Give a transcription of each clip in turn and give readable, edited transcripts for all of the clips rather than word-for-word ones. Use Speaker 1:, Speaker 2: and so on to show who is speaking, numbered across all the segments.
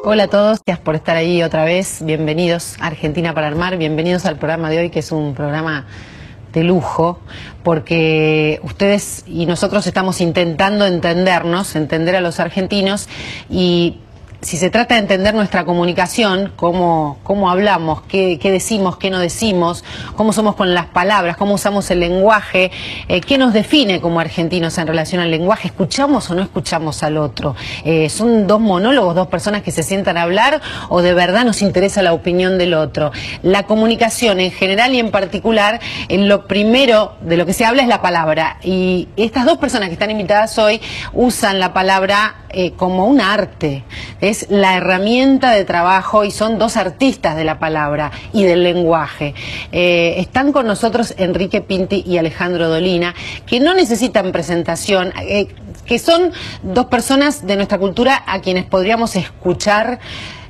Speaker 1: Hola a todos, gracias por estar ahí otra vez. Bienvenidos a Argentina para Armar, bienvenidos al programa de hoy, que es un programa de lujo, porque ustedes y nosotros estamos intentando entendernos, entender a los argentinos, y si se trata de entender nuestra comunicación, cómo hablamos, qué decimos, qué no decimos, cómo somos con las palabras, cómo usamos el lenguaje, qué nos define como argentinos en relación al lenguaje, escuchamos o no escuchamos al otro, son dos monólogos, dos personas que se sientan a hablar, o de verdad nos interesa la opinión del otro. La comunicación en general y en particular, en lo primero de lo que se habla es la palabra, y estas dos personas que están invitadas hoy usan la palabra como un arte, es la herramienta de trabajo, y son dos artistas de la palabra y del lenguaje. Están con nosotros Enrique Pinti y Alejandro Dolina, que no necesitan presentación, que son dos personas de nuestra cultura a quienes podríamos escuchar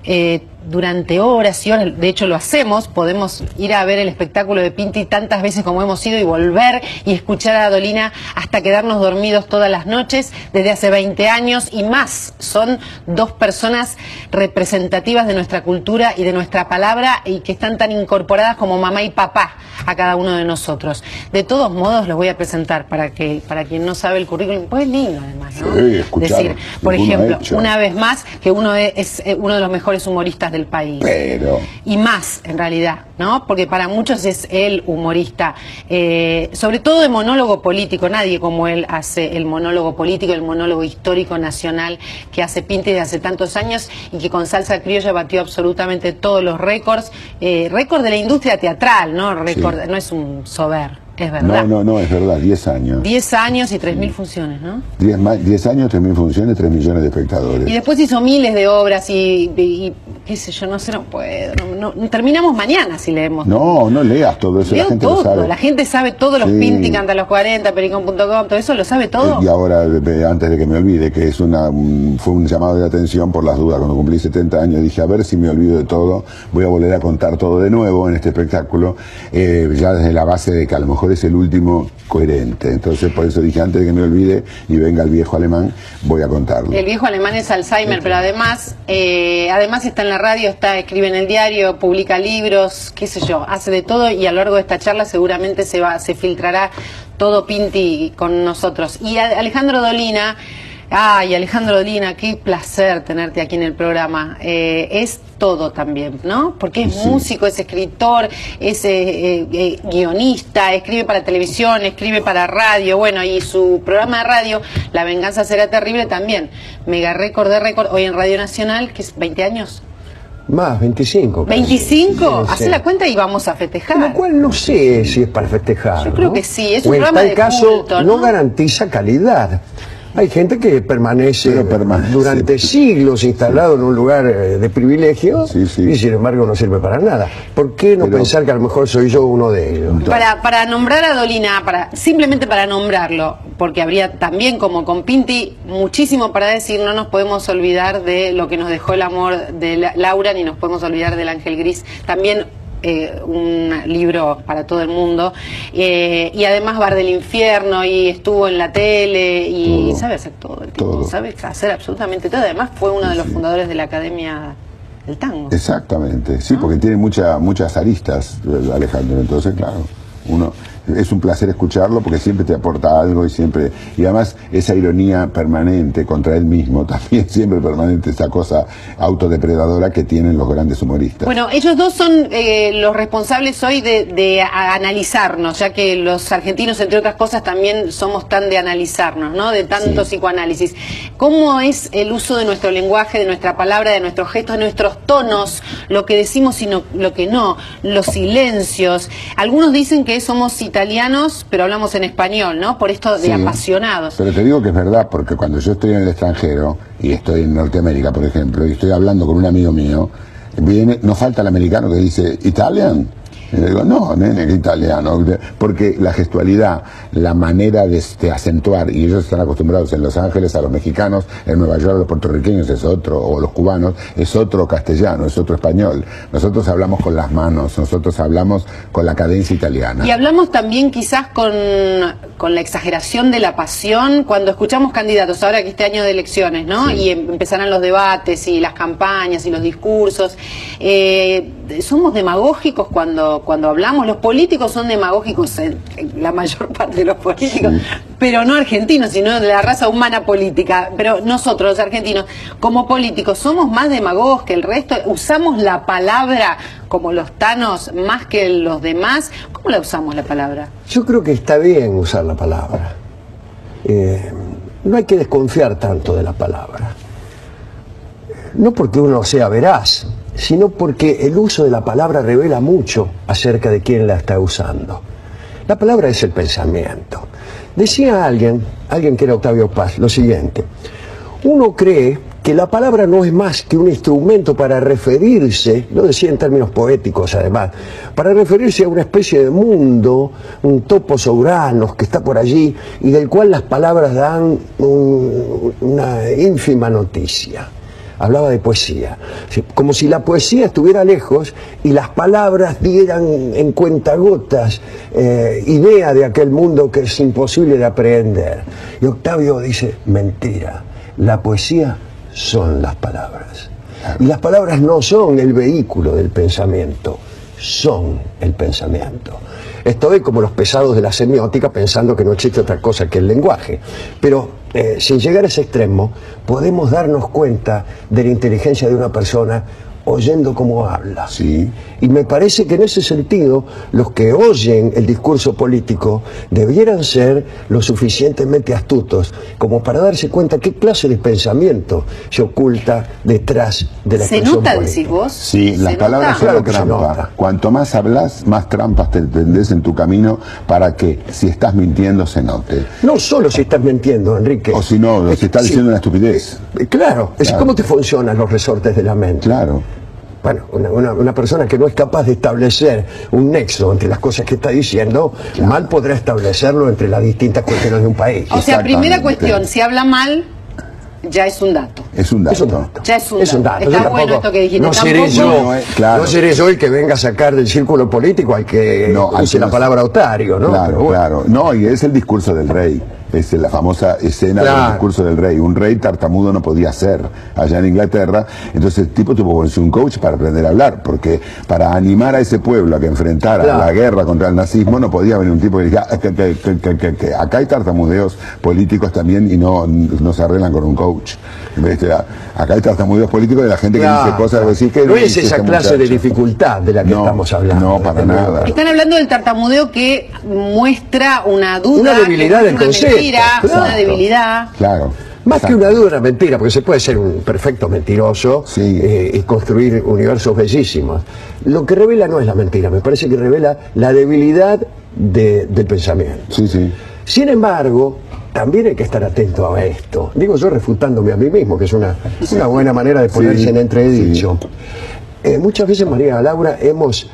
Speaker 1: durante horas y horas. De hecho lo hacemos, podemos ir a ver el espectáculo de Pinti tantas veces como hemos ido y volver y escuchar a Dolina hasta quedarnos dormidos todas las noches desde hace 20 años y más. Son dos personas representativas de nuestra cultura y de nuestra palabra, y que están tan incorporadas como mamá y papá a cada uno de nosotros. De todos modos los voy a presentar para quien no sabe el currículum, pues es lindo además, ¿no?
Speaker 2: Sí, escuchar,
Speaker 1: decir, por ejemplo,
Speaker 2: hecho.
Speaker 1: una vez más, que uno es uno de los mejores humoristas del país.
Speaker 2: Pero...
Speaker 1: y más, en realidad, ¿no? Porque para muchos es el humorista, sobre todo de monólogo político. Nadie como él hace el monólogo político, el monólogo histórico nacional que hace Pinti desde hace tantos años, y que con Salsa Criolla batió absolutamente todos los récords, récord de la industria teatral, ¿no? Récord, sí. No es un sober. Es verdad.
Speaker 2: No, es verdad, 10 años.
Speaker 1: 10 años y 3.000 funciones, ¿no?
Speaker 2: 10 años, 3.000 funciones, 3 millones de espectadores.
Speaker 1: Y después hizo miles de obras y qué sé yo, no sé, no puedo. No, terminamos mañana si leemos.
Speaker 2: No leas todo eso,
Speaker 1: leo
Speaker 2: la gente
Speaker 1: todo,
Speaker 2: lo sabe.
Speaker 1: La gente sabe todo, los Pinti, Canta los 40, Pericón.com, todo eso lo sabe todo.
Speaker 2: Y ahora, antes de que me olvide, que fue un llamado de atención por las dudas. Cuando cumplí 70 años dije, a ver si me olvido de todo, voy a volver a contar todo de nuevo en este espectáculo, ya desde la base de que a lo mejor es el último coherente. Entonces por eso dije, antes de que me olvide y venga el viejo alemán, voy a contarlo.
Speaker 1: El viejo alemán es Alzheimer, sí. Pero además está en la radio, escribe en el diario, publica libros, qué sé yo, hace de todo, y a lo largo de esta charla seguramente se filtrará todo Pinti con nosotros. Y Alejandro Dolina, Alejandro Dolina, qué placer tenerte aquí en el programa. Es todo también, ¿no? Porque es músico, es escritor, es guionista, escribe para televisión, escribe para radio, bueno, y su programa de radio, La Venganza Será Terrible, también. Mega récord de récord, hoy en Radio Nacional, que es 20 años.
Speaker 3: Más, 25. Casi.
Speaker 1: ¿25?
Speaker 3: Sí,
Speaker 1: Hacé la cuenta y vamos a festejar.
Speaker 3: Lo cual no sé si es para festejar.
Speaker 1: Yo creo que sí, es un
Speaker 3: o en
Speaker 1: programa
Speaker 3: tal
Speaker 1: de
Speaker 3: caso
Speaker 1: culto, ¿no?
Speaker 3: No garantiza calidad. Hay gente que permanece durante siglos instalado en un lugar de privilegio, y sin embargo no sirve para nada. ¿Por qué no pensar que a lo mejor soy yo uno de ellos?
Speaker 1: Para nombrar a Dolina, simplemente para nombrarlo, porque habría también, como con Pinti, muchísimo para decir. No nos podemos olvidar de lo que nos dejó el amor de Laura, ni nos podemos olvidar del Ángel Gris. También un libro para todo el mundo, y además Bar del Infierno, y estuvo en la tele, y sabe hacer todo el tipo, sabe hacer absolutamente todo. Además fue uno de los fundadores de la Academia del Tango.
Speaker 2: Exactamente, sí, porque tiene muchas aristas, Alejandro. Entonces, claro, es un placer escucharlo porque siempre te aporta algo, y además esa ironía permanente contra él mismo, también siempre permanente, esa cosa autodepredadora que tienen los grandes humoristas.
Speaker 1: Bueno, ellos dos son los responsables hoy de analizarnos, ya que los argentinos, entre otras cosas, también somos tan de analizarnos, ¿no? De tanto psicoanálisis. ¿Cómo es el uso de nuestro lenguaje, de nuestra palabra, de nuestros gestos, de nuestros tonos, lo que decimos y lo que no, los silencios? Algunos dicen que somos italianos, pero hablamos en español, ¿no? Por esto de apasionados.
Speaker 2: Pero te digo que es verdad, porque cuando yo estoy en el extranjero, y estoy en Norteamérica, por ejemplo, y estoy hablando con un amigo mío, no falta el americano que dice, ¿Italian? Y le digo, no, nene, que italiano. Porque la gestualidad, la manera de acentuar, y ellos están acostumbrados en Los Ángeles a los mexicanos, en Nueva York a los puertorriqueños es otro, o los cubanos, es otro castellano, es otro español. Nosotros hablamos con las manos, nosotros hablamos con la cadencia italiana.
Speaker 1: Y hablamos también quizás con la exageración de la pasión cuando escuchamos candidatos, ahora que este año de elecciones, ¿no? Sí. Y empezarán los debates y las campañas y los discursos. Somos demagógicos cuando hablamos, los políticos son demagógicos, la mayor parte de los políticos, sí. Pero no argentinos, sino de la raza humana política. Pero nosotros, los argentinos, como políticos, somos más demagogos que el resto, usamos la palabra como los tanos más que los demás. ¿Cómo la usamos la palabra?
Speaker 3: Yo creo que está bien usar la palabra. No hay que desconfiar tanto de la palabra. No porque uno sea veraz, sino porque el uso de la palabra revela mucho acerca de quién la está usando. La palabra es el pensamiento. Decía alguien que era Octavio Paz, lo siguiente: uno cree que la palabra no es más que un instrumento para referirse, lo decía en términos poéticos además, para referirse a una especie de mundo, un topos Uranus que está por allí y del cual las palabras dan una ínfima noticia. Hablaba de poesía, como si la poesía estuviera lejos y las palabras dieran en cuentagotas idea de aquel mundo que es imposible de aprehender. Y Octavio dice, mentira, la poesía son las palabras. Y las palabras no son el vehículo del pensamiento, son el pensamiento. Estoy como los pesados de la semiótica pensando que no existe otra cosa que el lenguaje. Pero sin llegar a ese extremo, podemos darnos cuenta de la inteligencia de una persona oyendo cómo habla.
Speaker 2: Sí.
Speaker 3: Y me parece que en ese sentido, los que oyen el discurso político debieran ser lo suficientemente astutos como para darse cuenta qué clase de pensamiento se oculta detrás de la expresión política.
Speaker 1: ¿Se nota, decís vos?
Speaker 2: Sí, las palabras son la trampa. Cuanto más hablas, más trampas te tendés en tu camino para que, si estás mintiendo, se note.
Speaker 3: No solo si estás mintiendo, Enrique.
Speaker 2: O si no, si estás diciendo una estupidez.
Speaker 3: Claro, es cómo te funcionan los resortes de la mente.
Speaker 2: Claro.
Speaker 3: Bueno, una persona que no es capaz de establecer un nexo entre las cosas que está diciendo, claro, mal podrá establecerlo entre las distintas cuestiones de un país.
Speaker 1: O sea, primera cuestión, si habla mal, ya es un dato.
Speaker 2: Es un dato.
Speaker 1: Ya es un dato.
Speaker 3: Está
Speaker 1: tampoco, bueno esto que dijiste.
Speaker 3: No seré yo, no seré yo el que venga a sacar del círculo político al que use la palabra otario, ¿no?
Speaker 2: Claro,
Speaker 3: pero bueno.
Speaker 2: Claro. No, y es el discurso del rey. Es la famosa escena del discurso del rey. Un rey tartamudo no podía ser allá en Inglaterra. Entonces el tipo tuvo que ponerse un coach para aprender a hablar, porque para animar a ese pueblo a que enfrentara la guerra contra el nazismo no podía venir un tipo que dijera que acá hay tartamudeos políticos también y no se arreglan con un coach. Acá hay tartamudeos políticos de la gente que dice cosas, decir que
Speaker 3: no es esa clase de dificultad de la que estamos hablando.
Speaker 2: No, para nada.
Speaker 1: Están hablando del tartamudeo que muestra una duda,
Speaker 3: una debilidad del concepto.
Speaker 1: Una debilidad.
Speaker 2: Claro.
Speaker 3: Más que una duda, una mentira, porque se puede ser un perfecto mentiroso y construir universos bellísimos. Lo que revela no es la mentira, me parece que revela la debilidad del pensamiento.
Speaker 2: Sí, sí.
Speaker 3: Sin embargo, también hay que estar atento a esto. Digo yo refutándome a mí mismo, que es una buena manera de ponerse en entredicho. Muchas veces, María Laura, hemos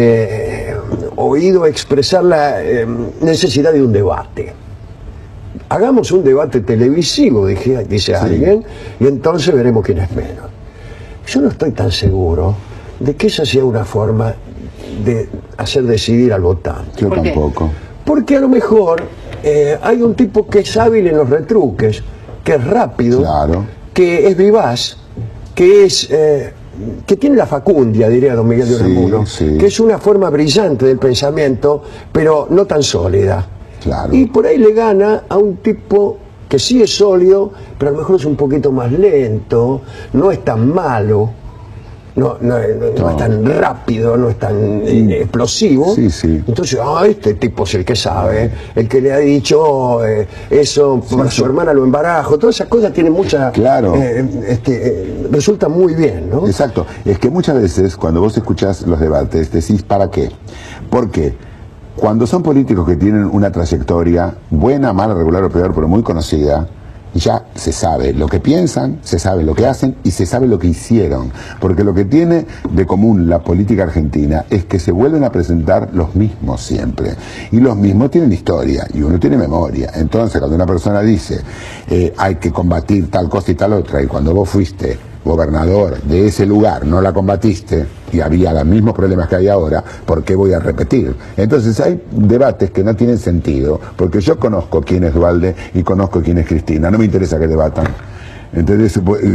Speaker 3: oído expresar la necesidad de un debate. Hagamos un debate televisivo, dice alguien, y entonces veremos quién es menos. Yo no estoy tan seguro de que esa sea una forma de hacer decidir al votante.
Speaker 2: Yo tampoco.
Speaker 3: Porque a lo mejor hay un tipo que es hábil en los retruques, que es rápido, que es vivaz, que es que tiene la facundia, diría don Miguel de Unamuno, que es una forma brillante del pensamiento, pero no tan sólida.
Speaker 2: Claro.
Speaker 3: Y por ahí le gana a un tipo que sí es sólido, pero a lo mejor es un poquito más lento, no es tan malo, no es tan rápido, no es tan explosivo. Entonces, este tipo es el que sabe, el que le ha dicho eso, para su hermana lo embarajo, todas esas cosas tienen mucha... resulta muy bien, ¿no?
Speaker 2: Exacto. Es que muchas veces, cuando vos escuchás los debates, decís, ¿para qué? ¿Por qué? Cuando son políticos que tienen una trayectoria buena, mala, regular o peor, pero muy conocida, ya se sabe lo que piensan, se sabe lo que hacen y se sabe lo que hicieron. Porque lo que tiene de común la política argentina es que se vuelven a presentar los mismos siempre. Y los mismos tienen historia y uno tiene memoria. Entonces, cuando una persona dice hay que combatir tal cosa y tal otra, y cuando vos fuiste gobernador de ese lugar no la combatiste y había los mismos problemas que hay ahora, ¿por qué voy a repetir? Entonces hay debates que no tienen sentido, porque yo conozco quién es Duhalde y conozco quién es Cristina, no me interesa que debatan. Entonces,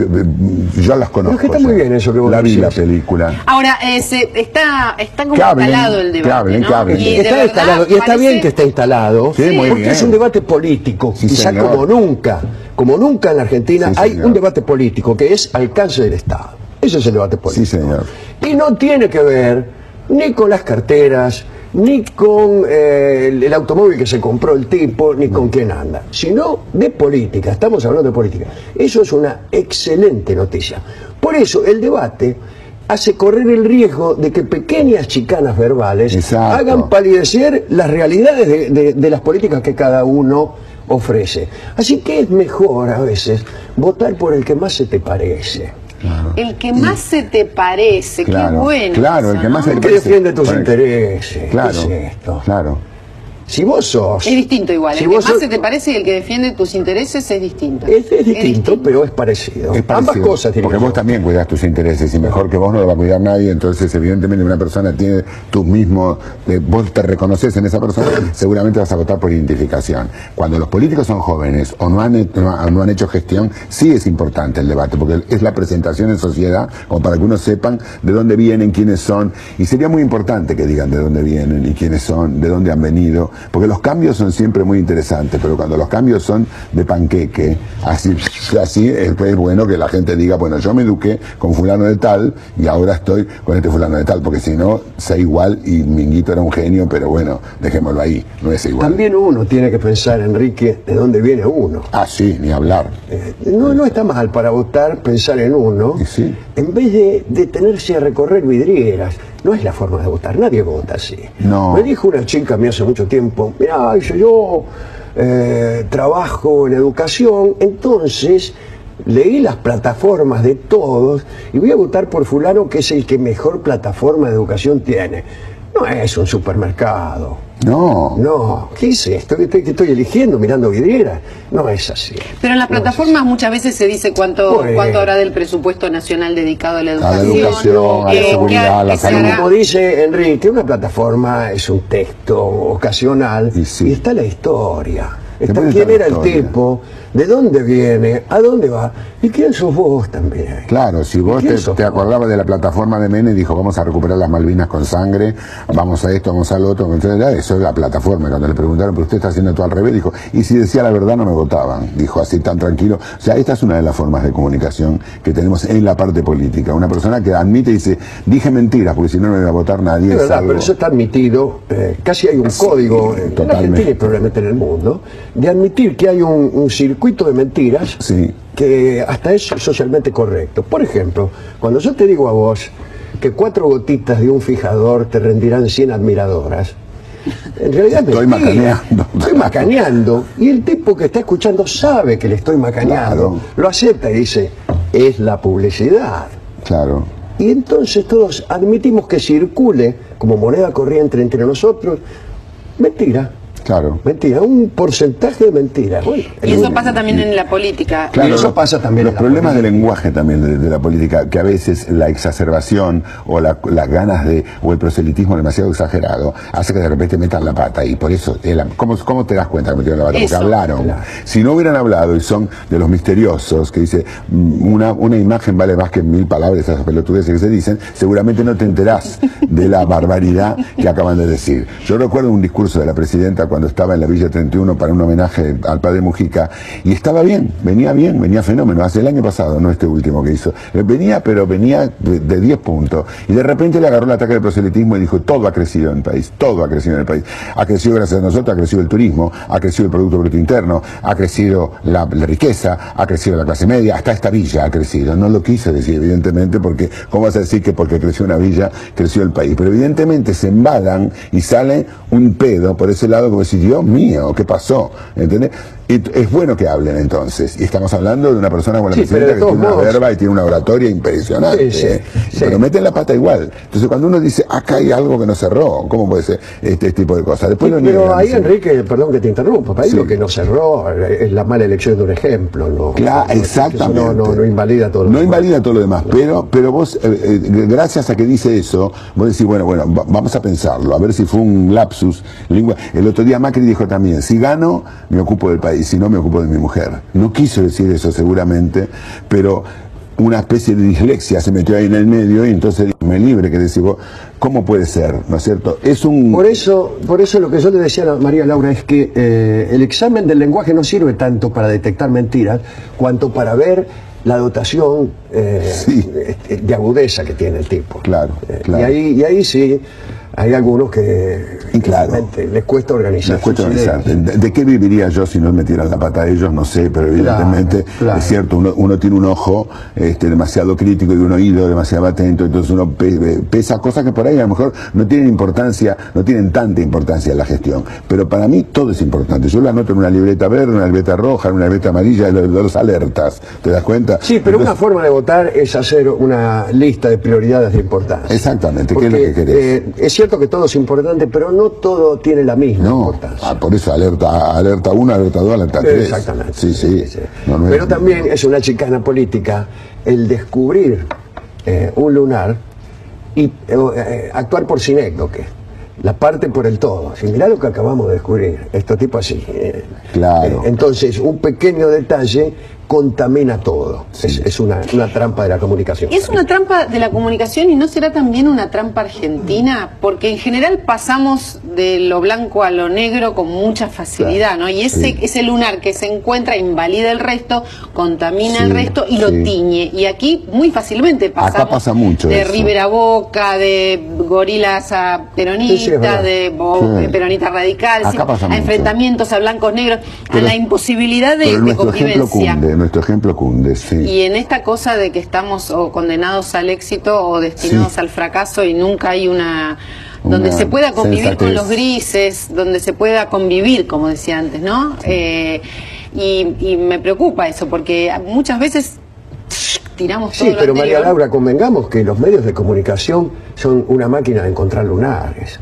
Speaker 2: yo las conozco.
Speaker 3: Pero es que está muy bien eso que vos
Speaker 2: la vi
Speaker 3: decís.
Speaker 2: la película.
Speaker 1: Ahora, está como instalado el debate, ¿no?
Speaker 3: Y está instalado, y está bien que esté instalado,
Speaker 2: sí,
Speaker 3: porque es un debate político,
Speaker 2: sí,
Speaker 3: quizá
Speaker 2: señor.
Speaker 3: como nunca en la Argentina
Speaker 2: Sí,
Speaker 3: hay
Speaker 2: señor.
Speaker 3: un debate político que es alcance del Estado. Ese es el debate político.
Speaker 2: Sí, señor.
Speaker 3: Y no tiene que ver ni con las carteras, ni con el automóvil que se compró el tipo, ni con quién anda, sino de política. Estamos hablando de política. Eso es una excelente noticia. Por eso el debate hace correr el riesgo de que pequeñas chicanas verbales
Speaker 2: Exacto.
Speaker 3: hagan palidecer las realidades de las políticas que cada uno ofrece. Así que es mejor a veces votar por el que más se te parece.
Speaker 2: Claro.
Speaker 1: El que más se te parece,
Speaker 2: Claro,
Speaker 1: qué bueno.
Speaker 2: claro,
Speaker 1: eso,
Speaker 2: el que más
Speaker 1: ¿no?
Speaker 2: se
Speaker 3: El
Speaker 2: te
Speaker 3: que
Speaker 2: parece.
Speaker 3: defiende tus
Speaker 2: Bueno,
Speaker 3: intereses.
Speaker 2: Claro,
Speaker 3: ¿Qué es esto?
Speaker 2: claro.
Speaker 3: Si vos sos...
Speaker 1: Es distinto igual,
Speaker 3: Si
Speaker 1: el que
Speaker 3: vos
Speaker 1: más
Speaker 3: sos-
Speaker 1: se te parece y el que defiende tus intereses es distinto.
Speaker 3: Es distinto, pero es parecido.
Speaker 2: Es parecido,
Speaker 3: Ambas cosas tienen
Speaker 2: porque
Speaker 3: que
Speaker 2: vos
Speaker 3: ser.
Speaker 2: también cuidás tus intereses y mejor que vos no lo va a cuidar nadie. Entonces evidentemente una persona tiene tus mismos, vos te reconoces en esa persona, seguramente vas a votar por identificación. Cuando los políticos son jóvenes o no han hecho gestión, sí es importante el debate, porque es la presentación en sociedad como para que uno sepan de dónde vienen, quiénes son, y sería muy importante que digan de dónde vienen y quiénes son, de dónde han venido, porque los cambios son siempre muy interesantes, pero cuando los cambios son de panqueque, así es bueno que la gente diga, bueno, yo me eduqué con fulano de tal y ahora estoy con este fulano de tal, porque si no, sé igual y Minguito era un genio, pero bueno, dejémoslo ahí, no es igual.
Speaker 3: También uno tiene que pensar, Enrique, de dónde viene uno.
Speaker 2: Ah, sí, ni hablar.
Speaker 3: No está mal para votar pensar en uno,
Speaker 2: Y sí.
Speaker 3: en vez de detenerse a recorrer vidrieras. No es la forma de votar, nadie vota así.
Speaker 2: No.
Speaker 3: Me dijo una chica a mí hace mucho tiempo, mirá, dice, yo trabajo en educación, entonces leí las plataformas de todos y voy a votar por fulano que es el que mejor plataforma de educación tiene. No es un supermercado.
Speaker 2: No.
Speaker 3: No, ¿qué es esto? ¿Qué estoy eligiendo mirando vidrieras? No es así.
Speaker 1: Pero en las
Speaker 3: No es
Speaker 1: plataformas muchas veces se dice cuánto
Speaker 3: Bueno.
Speaker 1: habrá del presupuesto nacional dedicado a la
Speaker 2: A
Speaker 1: educación.
Speaker 2: la educación, a la seguridad, a la
Speaker 1: que se
Speaker 2: salud.
Speaker 1: hará-
Speaker 3: Como dice Enrique, una plataforma es un texto ocasional
Speaker 2: Y sí.
Speaker 3: está la historia. Está
Speaker 2: Después
Speaker 3: quién
Speaker 2: está la
Speaker 3: era el
Speaker 2: historia.
Speaker 3: tipo, de dónde viene, a dónde va y quién sos vos también.
Speaker 2: Claro, si vos
Speaker 3: ¿Quién sos
Speaker 2: te
Speaker 3: vos?
Speaker 2: acordabas de la plataforma de Menem, dijo vamos a recuperar las Malvinas con sangre, vamos a esto, vamos al otro, entonces eso es la plataforma. Cuando le preguntaron, pero usted está haciendo todo al revés, dijo, y si decía la verdad no me votaban, dijo así tan tranquilo. O sea, esta es una de las formas de comunicación que tenemos en la parte política. Una persona que admite y dice, dije mentiras, porque si no no me va a votar nadie.
Speaker 3: Es verdad,
Speaker 2: algo-
Speaker 3: pero eso está admitido, casi hay un código en
Speaker 2: totalmente.
Speaker 3: Argentina y probablemente en el mundo, de admitir que hay un circuito de mentiras
Speaker 2: Sí.
Speaker 3: que hasta es socialmente correcto. Por ejemplo, cuando yo te digo a vos que 4 gotitas de un fijador te rendirán 100 admiradoras, en realidad es
Speaker 2: Estoy
Speaker 3: mentira.
Speaker 2: macaneando.
Speaker 3: Estoy macaneando. Y el tipo que está escuchando sabe que le estoy macaneando,
Speaker 2: Claro.
Speaker 3: lo acepta y dice, es la publicidad.
Speaker 2: Claro.
Speaker 3: Y entonces todos admitimos que circule como moneda corriente entre nosotros mentira.
Speaker 2: Claro.
Speaker 3: Mentira, un porcentaje de mentira. Bueno,
Speaker 1: Y eso pasa también en la política.
Speaker 3: Y eso pasa también
Speaker 2: Los
Speaker 3: en la
Speaker 2: problemas de
Speaker 3: política.
Speaker 2: lenguaje también de la política, que a veces la exacerbación o las ganas o el proselitismo demasiado exagerado hace que de repente metan la pata. Y por eso, ¿cómo te das cuenta que metieron la pata?
Speaker 1: Eso.
Speaker 2: Porque hablaron.
Speaker 3: Claro.
Speaker 2: Si no hubieran hablado y son de los misteriosos, que dice una imagen vale más que 1000 palabras, esas pelotudeces que se dicen, seguramente no te enterás de la barbaridad que acaban de decir. Yo recuerdo un discurso de la presidenta cuando estaba en la Villa 31 para un homenaje al padre Mujica, y estaba bien, venía fenómeno, hace el año pasado, no este último que hizo, venía de 10 puntos, y de repente le agarró el ataque del proselitismo y dijo, todo ha crecido en el país, todo ha crecido en el país, ha crecido gracias a nosotros, ha crecido el turismo, ha crecido el Producto Bruto Interno, ha crecido la riqueza, ha crecido la clase media, hasta esta villa ha crecido. No lo quise decir, evidentemente, porque ¿cómo vas a decir que porque creció una villa, creció el país? Pero evidentemente se embalan y sale un pedo por ese lado, como vos decís, Dios mío, ¿qué pasó? ¿Entendés? Es bueno que hablen entonces, y estamos hablando de una persona como la presidenta que tiene una verba y tiene una oratoria impresionante, pero meten la pata igual. Entonces cuando uno dice, acá hay algo que no cerró, ¿cómo puede ser este tipo de cosas? Después
Speaker 3: pero ahí, Enrique, perdón que te interrumpa, ahí lo que no cerró es la mala elección de un ejemplo, ¿no?
Speaker 2: Claro, exactamente.
Speaker 3: No invalida todo lo
Speaker 2: demás.
Speaker 3: No
Speaker 2: invalida todo lo demás, pero vos, gracias a que dice eso, vos decís, bueno, vamos a pensarlo, a ver si fue un lapsus lingua. El otro día Macri dijo también, si gano, me ocupo del país, si no, me ocupo de mi mujer. No quiso decir eso seguramente, pero una especie de dislexia se metió ahí en el medio y entonces me libre que decís vos, ¿cómo puede ser? ¿No es cierto? Es un...
Speaker 3: Por eso lo que yo le decía a María Laura es que el examen del lenguaje no sirve tanto para detectar mentiras, cuanto para ver la dotación de agudeza que tiene el tipo.
Speaker 2: Claro, claro.
Speaker 3: Y ahí sí, hay algunos que les cuesta organizar.
Speaker 2: ¿De qué viviría yo si no metieran la pata a ellos? No sé, pero evidentemente es cierto, uno tiene un ojo demasiado crítico y un oído demasiado atento, entonces uno pesa cosas que por ahí a lo mejor no tienen importancia, no tienen tanta importancia en la gestión. Pero para mí todo es importante. Yo lo anoto en una libreta verde, una libreta roja, en una libreta amarilla, los alertas. ¿Te das cuenta?
Speaker 3: Sí, pero entonces, una forma de votar es hacer una lista de prioridades de importancia.
Speaker 2: Exactamente.
Speaker 3: Porque,
Speaker 2: ¿qué es lo que querés?
Speaker 3: Es cierto que todo es importante, pero no todo tiene la misma importancia.
Speaker 2: Por eso alerta 1, alerta 2, alerta 3.
Speaker 3: Exactamente.
Speaker 2: Sí.
Speaker 3: Pero también es una chicana política el descubrir un lunar y actuar por sinécdoque. La parte por el todo. Si mirá lo que acabamos de descubrir, esto tipo así.
Speaker 2: Claro.
Speaker 3: Entonces, un pequeño detalle contamina todo. Sí. Es una trampa de la comunicación.
Speaker 1: Es una trampa de la comunicación y no será también una trampa argentina, porque en general pasamos de lo blanco a lo negro con mucha facilidad, ¿no? Y ese lunar que se encuentra invalida el resto, contamina el resto y lo tiñe. Y aquí muy fácilmente pasamos.
Speaker 2: Acá pasa mucho
Speaker 1: de
Speaker 2: eso.
Speaker 1: Rivera a Boca, de gorilas a peronistas, de peronistas radicales, a enfrentamientos a blancos negros, a la imposibilidad de convivencia.
Speaker 2: Nuestro ejemplo cunde, sí.
Speaker 1: Y en esta cosa de que estamos o condenados al éxito o destinados al fracaso y nunca hay donde se pueda convivir con los grises, donde se pueda convivir, como decía antes, ¿no? Y me preocupa eso, porque muchas veces tiramos todo
Speaker 3: lo anterior. María Laura, convengamos que los medios de comunicación son una máquina de encontrar lunares.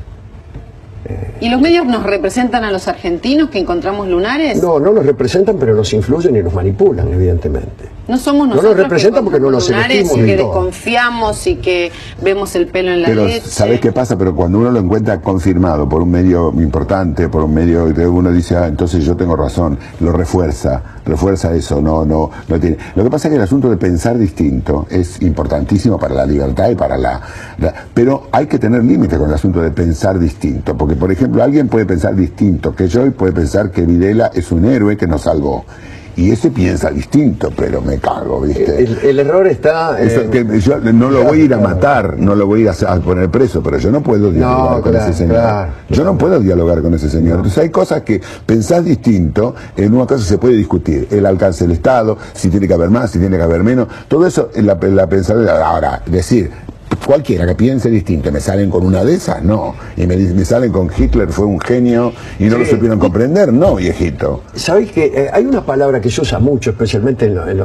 Speaker 1: ¿Y los medios nos representan a los argentinos que encontramos lunares?
Speaker 3: No nos representan, pero nos influyen y nos manipulan, evidentemente.
Speaker 1: No somos nosotros.
Speaker 3: No nos representan porque no nos elegimos.
Speaker 1: Y que desconfiamos y que vemos el pelo en la leche.
Speaker 2: Pero ¿sabés qué pasa? Pero cuando uno lo encuentra confirmado por un medio importante, por un medio que uno dice, entonces yo tengo razón, lo refuerza eso, no tiene. Lo que pasa es que el asunto de pensar distinto es importantísimo para la libertad y para pero hay que tener límite con el asunto de pensar distinto, porque por ejemplo alguien puede pensar distinto que yo y puede pensar que Videla es un héroe que nos salvó. Y ese piensa distinto, pero me cago, ¿viste?
Speaker 3: El error está...
Speaker 2: yo no lo voy a ir a matar, no lo voy a poner preso, pero yo no puedo dialogar con ese señor. Yo no puedo dialogar con ese señor. Entonces hay cosas que pensás distinto, en una cosa se puede discutir. El alcance del Estado, si tiene que haber más, si tiene que haber menos. Todo eso, la pensar... Ahora, decir... Cualquiera que piense distinto, ¿me salen con una de esas? No. Y me salen con Hitler fue un genio y no lo supieron comprender, no, viejito.
Speaker 3: ¿Sabéis que hay una palabra que se usa mucho, especialmente en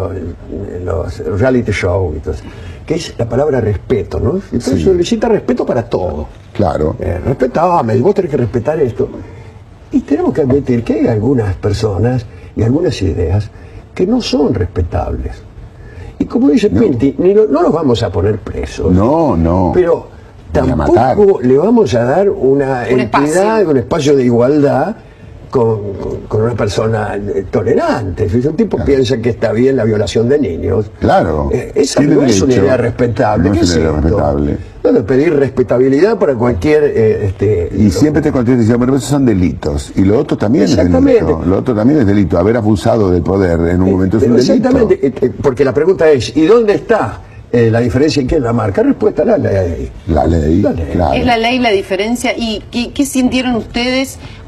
Speaker 3: los reality shows, que es la palabra respeto, ¿no? Entonces se necesita respeto para todo.
Speaker 2: Claro.
Speaker 3: Respetame, vos tenés que respetar esto. Y tenemos que admitir que hay algunas personas y algunas ideas que no son respetables. Y como dice Pinti, no los vamos a poner presos.
Speaker 2: No.
Speaker 3: Pero tampoco le vamos a dar una entidad, un espacio de igualdad con una persona tolerante. Si un tipo piensa que está bien la violación de niños, esa no es una idea respetable.
Speaker 2: No es una idea respetable.
Speaker 3: No, pedir respetabilidad para cualquier...
Speaker 2: y siempre te contestas diciendo, bueno, esos son delitos. Y lo otro también es delito. Lo otro también es delito. Haber abusado del poder en un momento es un delito.
Speaker 3: Exactamente, porque la pregunta es, ¿y dónde está la diferencia en qué la marca? Respuesta, la ley.
Speaker 2: La ley.
Speaker 1: Claro. Es la ley la diferencia. ¿Y qué sintieron ustedes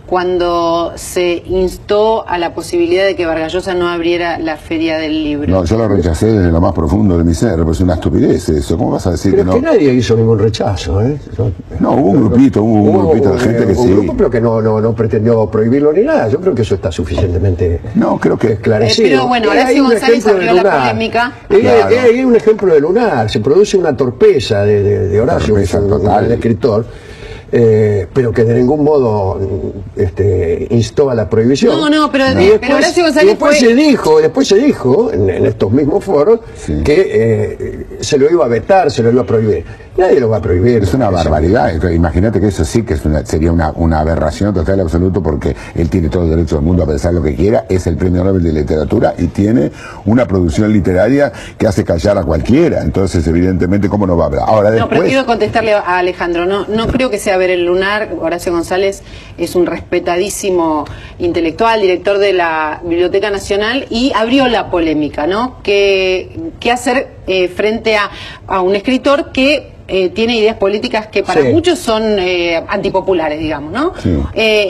Speaker 1: cuando se instó a la posibilidad de que Vargas Llosa no abriera la Feria del Libro?
Speaker 2: No, yo lo rechacé desde lo más profundo de mi ser, pues es una estupidez eso. ¿Cómo vas a decir
Speaker 3: pero
Speaker 2: que no?
Speaker 3: Es que nadie hizo ningún rechazo, ¿eh?
Speaker 2: No, hubo un grupito de gente que sí.
Speaker 3: Un grupo, pero que no pretendió prohibirlo ni nada. Yo creo que eso está suficientemente
Speaker 2: creo que
Speaker 3: esclarecido.
Speaker 1: Pero bueno, Horacio González abrió la polémica.
Speaker 3: Hay un ejemplo de Lunar. Se produce una torpeza de Horacio, que es un gran escritor. Pero que de ningún modo instó a la prohibición.
Speaker 1: Pero Horacio González
Speaker 3: después se dijo en estos mismos foros que se lo iba a vetar, se lo iba a prohibir. Nadie lo va a prohibir.
Speaker 2: Es una barbaridad. Imagínate que eso sí que sería una aberración total y absoluta, porque él tiene todo el derecho del mundo a pensar lo que quiera, es el Premio Nobel de Literatura y tiene una producción literaria que hace callar a cualquiera. Entonces, evidentemente, ¿cómo no va a hablar? Ahora, después...
Speaker 1: pero quiero contestarle a Alejandro. No creo que sea ver el Lunar. Horacio González es un respetadísimo intelectual, director de la Biblioteca Nacional, y abrió la polémica, ¿no? ¿Qué hacer frente a un escritor que tiene ideas políticas que para muchos son antipopulares, digamos, ¿no?
Speaker 2: Sí.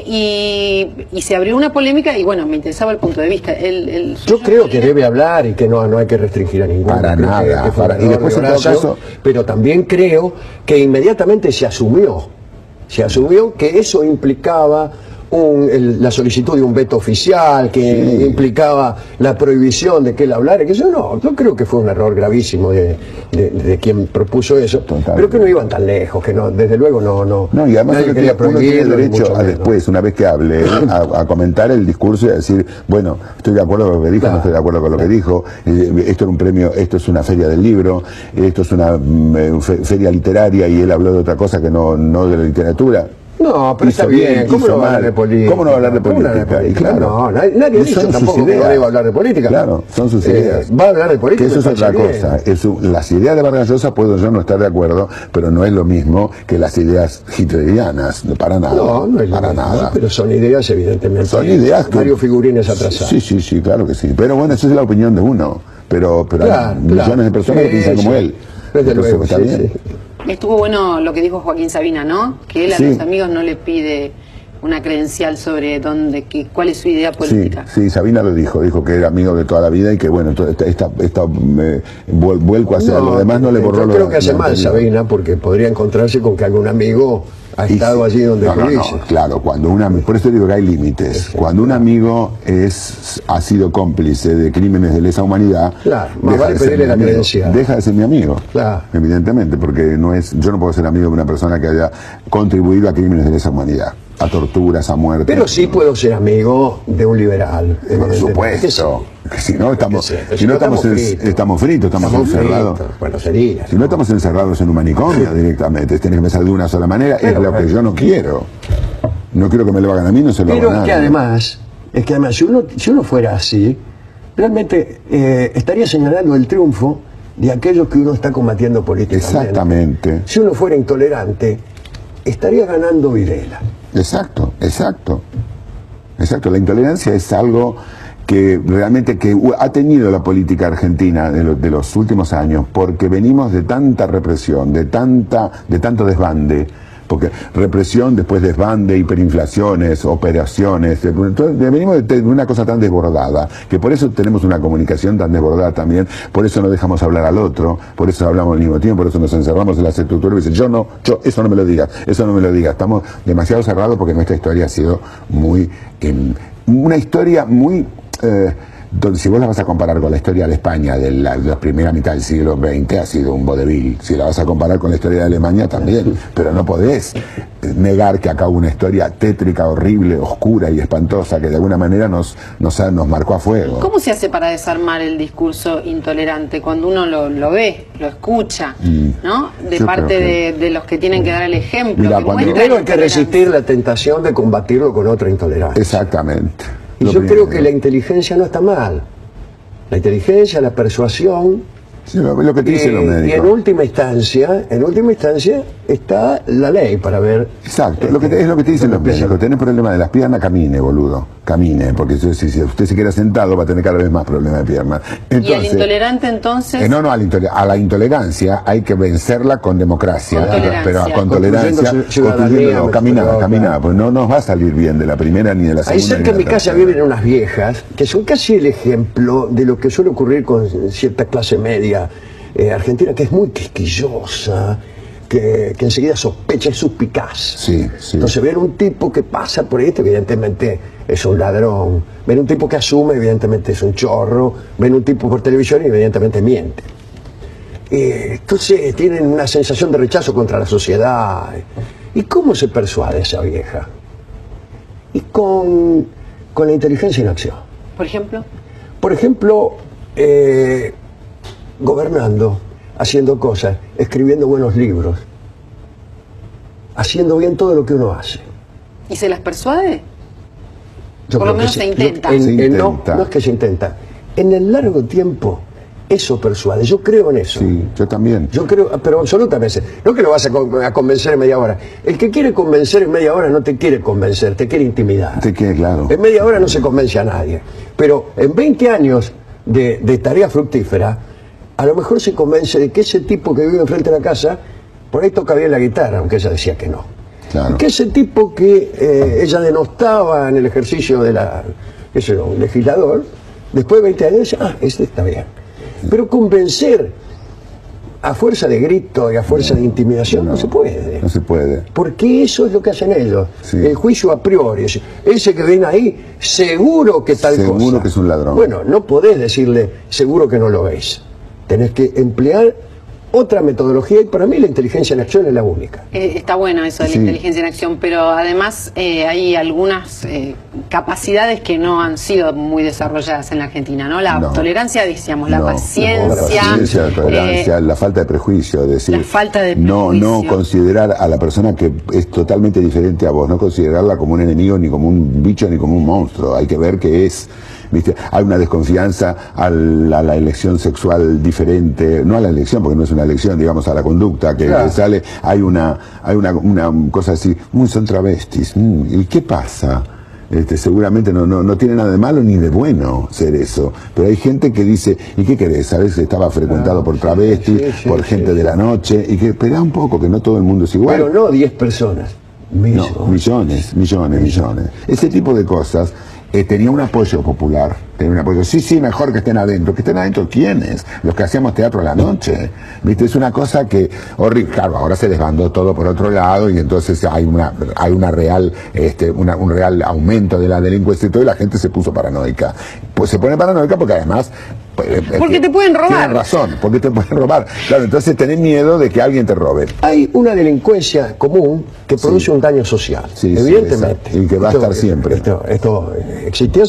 Speaker 1: Y se abrió una polémica y bueno, me interesaba el punto de vista.
Speaker 3: Yo creo que debe hablar y que no hay que restringir a ninguno.
Speaker 2: Para nada.
Speaker 3: Y después pero también creo que inmediatamente se asumió que eso implicaba la solicitud de un veto oficial, que implicaba la prohibición de que él hablara, que yo creo que fue un error gravísimo de quien propuso eso. Total. Pero que no iban tan lejos, que desde luego no
Speaker 2: y además
Speaker 3: nadie
Speaker 2: quería prohibir el derecho
Speaker 3: a
Speaker 2: después, una vez que hable, a comentar el discurso y a decir, bueno, estoy de acuerdo con lo que dijo, no estoy de acuerdo con lo que dijo, esto era un premio, esto es una feria del libro, esto es una feria literaria y él habló de otra cosa que no de la literatura.
Speaker 3: No, pero está bien. ¿Cómo no va a hablar de política?
Speaker 2: ¿Cómo no va a hablar de política? Y claro,
Speaker 3: nadie dice tampoco que no debe hablar de política.
Speaker 2: Claro, son sus ideas.
Speaker 3: Va a hablar de política.
Speaker 2: Que eso es otra cosa. Las ideas de Vargas Llosa puedo yo no estar de acuerdo, pero no es lo mismo que las ideas hitlerianas. Para nada.
Speaker 3: No es para nada. Pero son ideas, evidentemente.
Speaker 2: Son ideas que...
Speaker 3: Varios figurines atrasados.
Speaker 2: Sí, claro que sí. Pero bueno, esa es la opinión de uno. Pero hay millones de personas que piensan como él.
Speaker 3: Desde luego, está bien.
Speaker 1: Estuvo bueno lo que dijo Joaquín Sabina, ¿no? Que él a los amigos no le pide una credencial sobre cuál es su idea política.
Speaker 2: Sí, Sabina lo dijo que era amigo de toda la vida y que bueno, vuelco a hacer lo demás, no le borró lo.
Speaker 3: Creo que hace mal Sabina, porque podría encontrarse con que algún amigo ha estado allí donde dice.
Speaker 2: Claro, por eso digo que hay límites. Cuando un amigo ha sido cómplice de crímenes de lesa humanidad,
Speaker 3: más vale pedirle la credencial.
Speaker 2: Deja de ser mi amigo, evidentemente, porque yo no puedo ser amigo de una persona que haya contribuido a crímenes de lesa humanidad, a torturas, a muerte.
Speaker 3: Pero sí puedo ser amigo de un liberal.
Speaker 2: Por supuesto. Si no estamos fritos, estamos encerrados.
Speaker 3: Bueno, sería.
Speaker 2: Si no estamos encerrados en un manicomio directamente, tenés que pensar de una sola manera, es lo que yo no quiero. No quiero que me lo hagan a mí, no se lo hagan a nadie.
Speaker 3: Pero es que además, si uno fuera así, realmente estaría señalando el triunfo de aquellos que uno está combatiendo políticamente.
Speaker 2: Exactamente.
Speaker 3: Si uno fuera intolerante, estaría ganando Videla.
Speaker 2: Exacto. La intolerancia es algo que realmente ha tenido la política argentina de los últimos años, porque venimos de tanta represión, de tanto desbande, porque represión, después desbande, hiperinflaciones, operaciones, venimos de una cosa tan desbordada, que por eso tenemos una comunicación tan desbordada también, por eso no dejamos hablar al otro, por eso hablamos al mismo tiempo, por eso nos encerramos en las estructuras y dicen, eso no me lo digas, estamos demasiado cerrados porque nuestra historia ha sido una historia muy... si vos la vas a comparar con la historia de España de la primera mitad del siglo XX, ha sido un vodevil. Si la vas a comparar con la historia de Alemania, también. Pero no podés negar que acá hubo una historia tétrica, horrible, oscura y espantosa, que de alguna manera nos marcó a fuego.
Speaker 1: ¿Cómo se hace para desarmar el discurso intolerante cuando uno lo ve, lo escucha, ¿no? De parte de los que tienen que dar el ejemplo.
Speaker 3: Mira, primero hay que resistir la tentación de combatirlo con otra intolerancia.
Speaker 2: Exactamente.
Speaker 3: Y yo creo que la inteligencia no está mal. La inteligencia, la persuasión.
Speaker 2: Sí, lo que te dicen los médicos.
Speaker 3: Y en última instancia está la ley para ver.
Speaker 2: Exacto, es lo que te dicen los médicos. Tenés problema de las piernas, camine, boludo. camine, porque si usted se queda sentado va a tener cada vez más problemas de piernas.
Speaker 1: Entonces, ¿y al intolerante entonces?
Speaker 2: No, a la intolerancia hay que vencerla con democracia, pero con tolerancia, caminar, pues no nos va a salir bien de la primera ni de la segunda.
Speaker 3: Ahí cerca de mi casa viven unas viejas que son casi el ejemplo de lo que suele ocurrir con cierta clase media argentina, que es muy quisquillosa, que enseguida sospecha, es suspicaz.
Speaker 2: Sí.
Speaker 3: Entonces ven un tipo que pasa por esto, evidentemente es un ladrón. Ven un tipo que asume, evidentemente es un chorro. Ven un tipo por televisión y evidentemente miente. Entonces tienen una sensación de rechazo contra la sociedad. ¿Y cómo se persuade esa vieja? Y con la inteligencia en acción.
Speaker 1: ¿Por ejemplo?
Speaker 3: Por ejemplo, gobernando, haciendo cosas, escribiendo buenos libros, haciendo bien todo lo que uno hace.
Speaker 1: ¿Y se las persuade?
Speaker 3: Por lo menos se intenta. No es que se intenta. En el largo tiempo, eso persuade. Yo creo en eso.
Speaker 2: Sí, yo también.
Speaker 3: Yo creo, pero absolutamente. No que lo vas a convencer en media hora. El que quiere convencer en media hora no te quiere convencer, te quiere intimidar.
Speaker 2: Claro.
Speaker 3: En media hora no se convence a nadie. Pero en 20 años de tarea fructífera, a lo mejor se convence de que ese tipo que vive enfrente de la casa, por ahí toca bien la guitarra, aunque ella decía que no.
Speaker 2: Claro.
Speaker 3: Que ese tipo que ella denostaba en el ejercicio de un legislador, después de 20 años dice, este está bien. Pero convencer a fuerza de grito y a fuerza de intimidación no se puede.
Speaker 2: No se puede.
Speaker 3: Porque eso es lo que hacen ellos.
Speaker 2: Sí.
Speaker 3: El juicio a priori. Ese que ven ahí, seguro que tal cosa.
Speaker 2: Seguro que es un ladrón.
Speaker 3: Bueno, no podés decirle, seguro que no lo ves. Tenés que emplear otra metodología y para mí la inteligencia en acción es la única.
Speaker 1: Está bueno eso de la inteligencia en acción, pero además hay algunas capacidades que no han sido muy desarrolladas en la Argentina, ¿no? La tolerancia, decíamos, la paciencia,
Speaker 2: la tolerancia, la falta de prejuicio, es decir,
Speaker 1: la falta de prejuicio.
Speaker 2: No considerar a la persona que es totalmente diferente a vos, no considerarla como un enemigo, ni como un bicho, ni como un monstruo. Hay que ver que es... ¿Viste? Hay una desconfianza a la elección sexual diferente, no a la elección, porque no es una elección, digamos, a la conducta que sale. Hay una cosa así, son travestis. ¿Y qué pasa? Seguramente no tiene nada de malo ni de bueno ser eso, pero hay gente que dice, ¿y qué querés? A veces estaba frecuentado por travestis, por gente de la noche, y que espera un poco, que no todo el mundo es igual.
Speaker 3: Pero no 10 personas, millones.
Speaker 2: Ese tipo de cosas tenía un apoyo popular, sí, mejor que estén adentro. ¿Que estén adentro quiénes? Los que hacíamos teatro a la noche, ¿viste? Es una cosa que, horrible. Claro, ahora se desbandó todo por otro lado y entonces hay un real aumento de la delincuencia y todo, y la gente se puso paranoica. Pues se pone paranoica porque además...
Speaker 1: Porque te pueden robar.
Speaker 2: Tienen razón, porque te pueden robar. Claro, entonces tenés miedo de que alguien te robe.
Speaker 3: Hay una delincuencia común que produce un daño social, evidentemente.
Speaker 2: Y que va a estar siempre.
Speaker 3: Esto existió,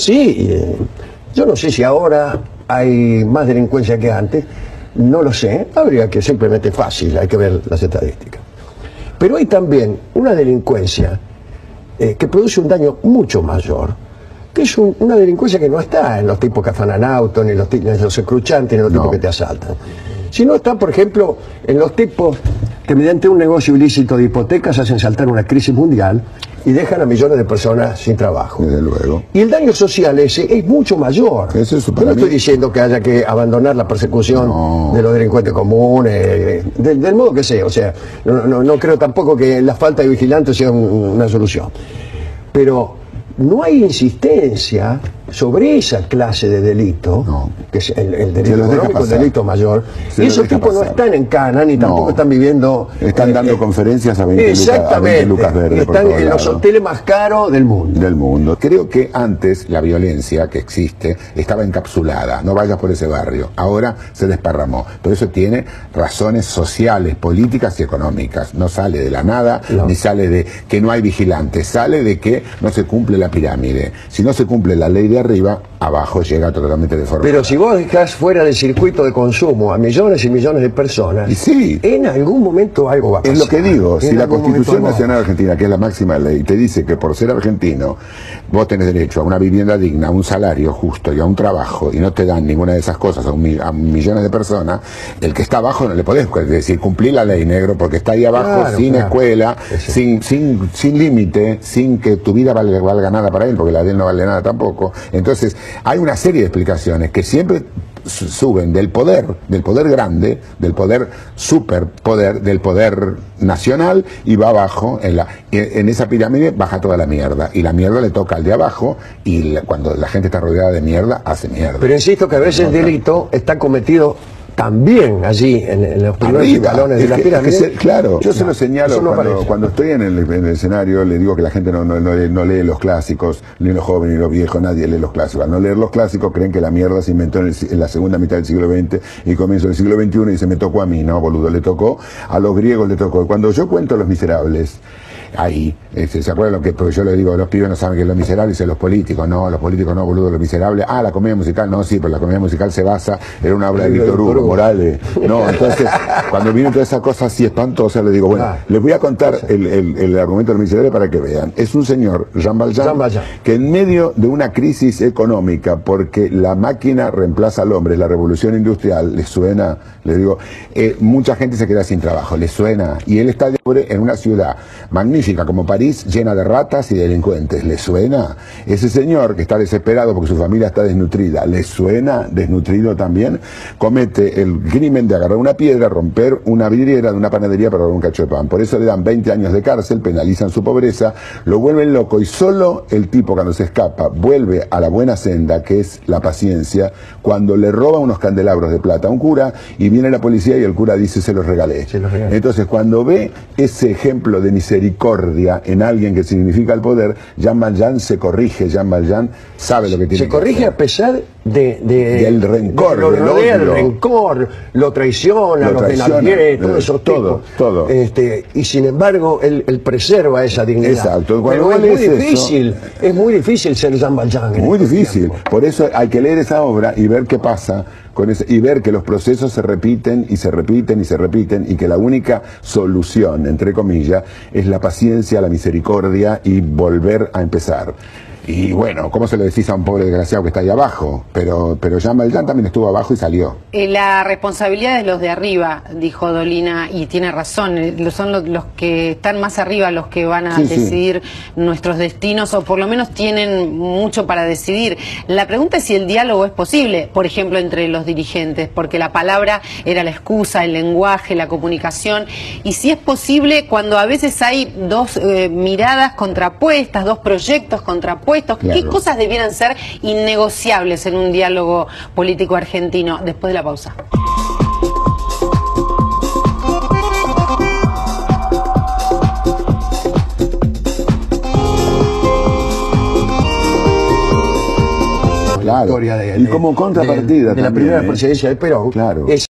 Speaker 3: yo no sé si ahora hay más delincuencia que antes, no lo sé, habría que simplemente fácil, hay que ver las estadísticas. Pero hay también una delincuencia que produce un daño mucho mayor, que es una delincuencia que no está en los tipos que afanan autos, ni los escruchantes, ni los tipos que te asaltan. Sino está, por ejemplo, en los tipos que mediante un negocio ilícito de hipotecas hacen saltar una crisis mundial y dejan a millones de personas sin trabajo.
Speaker 2: Desde luego.
Speaker 3: Y el daño social ese es mucho mayor.
Speaker 2: Yo
Speaker 3: no estoy diciendo que haya que abandonar la persecución de los delincuentes comunes, del modo que sea. O sea, no creo tampoco que la falta de vigilantes sea una solución. Pero no hay insistencia sobre esa clase de delito, que es el delito económico, el delito mayor, y esos tipos no están en cana, ni tampoco están viviendo...
Speaker 2: Están dando conferencias a 20 lucas verdes.
Speaker 3: Están en los hoteles más caros del mundo.
Speaker 2: Creo que antes la violencia que existe estaba encapsulada, no vayas por ese barrio, ahora se desparramó, pero eso tiene razones sociales, políticas y económicas, no sale de la nada, ni sale de que no hay vigilantes, sale de que no se cumple la pirámide. Si no se cumple la ley de arriba, abajo llega totalmente deformado.
Speaker 3: Pero si vos dejás fuera del circuito de consumo a millones y millones de personas,
Speaker 2: y sí,
Speaker 3: en algún momento algo va a pasar.
Speaker 2: Es lo que digo, si la Constitución Nacional Argentina, que es la máxima ley, te dice que por ser argentino vos tenés derecho a una vivienda digna, a un salario justo y a un trabajo, y no te dan ninguna de esas cosas a millones de personas, el que está abajo no le podés decir cumplir la ley, negro, porque está ahí abajo, claro, sin escuela, sin límite, sin que tu vida valga nada para él, porque la de él no vale nada tampoco. Entonces, hay una serie de explicaciones que siempre suben del poder grande, del poder superpoder, del poder nacional, y va abajo, en esa pirámide baja toda la mierda, y la mierda le toca al de abajo, y cuando la gente está rodeada de mierda, hace mierda.
Speaker 3: Pero insisto que a veces el delito está cometido también allí en los primeros escalones de la pirámide.
Speaker 2: Claro, yo se lo señalo cuando estoy en el escenario, le digo que la gente no lee los clásicos, ni los jóvenes ni los viejos, nadie lee los clásicos. Al no leer los clásicos creen que la mierda se inventó en la segunda mitad del siglo XX y comienzo del siglo XXI, y dice, me tocó a mí, no, boludo, le tocó a los griegos, le tocó. Cuando yo cuento Los Miserables, ahí, ¿se acuerdan lo que? Porque yo le digo, los pibes no saben que es Los Miserables, y los políticos no, boludo, Los Miserables, la comedia musical, no, sí, pero la comedia musical se basa en una obra de Víctor Hugo Morales, no, entonces, cuando vienen todas esas cosas así espantosas, le digo, bueno, les voy a contar el argumento de Los Miserables para que vean. Es un señor, Jean Valjean, que en medio de una crisis económica, porque la máquina reemplaza al hombre, la revolución industrial, les suena, les digo, mucha gente se queda sin trabajo, les suena, y él está en una ciudad magnífica como París, llena de ratas y delincuentes. ¿Le suena? Ese señor que está desesperado porque su familia está desnutrida, ¿le suena? Desnutrido también, comete el crimen de agarrar una piedra, romper una vidriera de una panadería para dar un cacho de pan. Por eso le dan 20 años de cárcel, penalizan su pobreza, lo vuelven loco, y solo el tipo, cuando se escapa, vuelve a la buena senda, que es la paciencia, cuando le roba unos candelabros de plata a un cura, y viene la policía y el cura dice, se los regalé. Entonces, cuando ve ese ejemplo de misericordia en alguien que significa el poder, Jean Valjean se corrige, Jean Valjean sabe lo que tiene que hacer.
Speaker 3: Se corrige a pesar
Speaker 2: del rencor,
Speaker 3: del rencor, lo traiciona, lo denatieres, todo eso,
Speaker 2: todo.
Speaker 3: Y sin embargo, él preserva esa dignidad.
Speaker 2: Exacto.
Speaker 3: Pero es muy difícil ser Jean Valjean.
Speaker 2: Muy difícil. Por eso hay que leer esa obra y ver qué pasa con eso, y ver que los procesos se repiten y se repiten y se repiten, y que la única solución, entre comillas, es la paciencia, la misericordia y volver a empezar. Y bueno, ¿cómo se lo decís a un pobre desgraciado que está ahí abajo? Pero Jean Valjean también estuvo abajo y salió.
Speaker 1: La responsabilidad es los de arriba, dijo Dolina, y tiene razón. Son los que están más arriba los que van a decidir nuestros destinos, o por lo menos tienen mucho para decidir. La pregunta es si el diálogo es posible, por ejemplo, entre los dirigentes, porque la palabra era la excusa, el lenguaje, la comunicación, y si es posible cuando a veces hay dos miradas contrapuestas, dos proyectos contrapuestos. ¿Qué cosas debieran ser innegociables en un diálogo político argentino? Después de la pausa.
Speaker 2: Claro. Y como contrapartida
Speaker 3: de la primera presidencia de Perón,